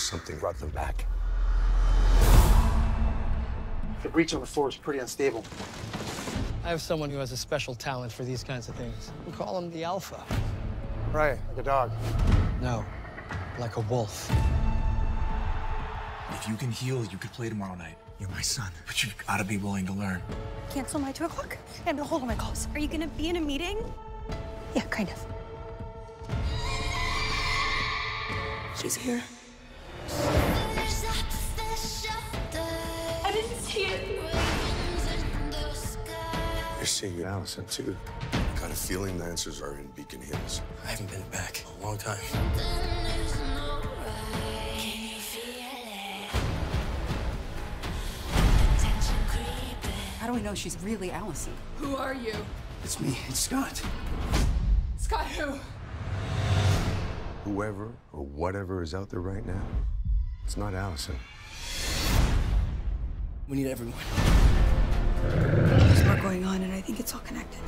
something brought them back. The breach on the floor is pretty unstable. I have someone who has a special talent for these kinds of things. We call him the Alpha. Right, like a dog. No, like a wolf. If you can heal, you could play tomorrow night. You're my son, but you've got to be willing to learn. Cancel my 2 o'clock and hold on my calls. Are you gonna be in a meeting? Yeah, kind of. She's here. I didn't see it. You're seeing Allison, too. I got a feeling the answers are in Beacon Hills. I haven't been back in a long time. How do we know she's really Allison? Who are you? It's me. It's Scott. Scott who? Whoever or whatever is out there right now, it's not Allison. We need everyone. There's more going on, and I think it's all connected.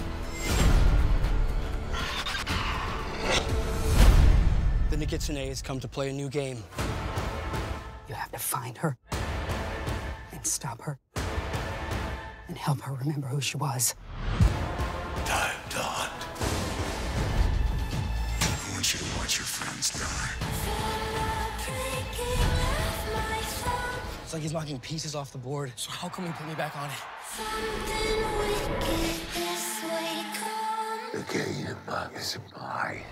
The Nogitsune has come to play a new game. You have to find her and stop her and help her remember who she was. Time to hunt. I want you to watch your friends die. It's like he's knocking pieces off the board. So how come he put me back on it? The game is mine.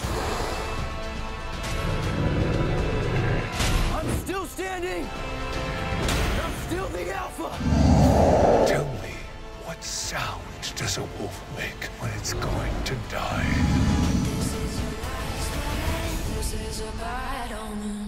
I'm still standing! I'm still the Alpha! Tell me, what sound does a wolf make when it's going to die? This is a bad omen.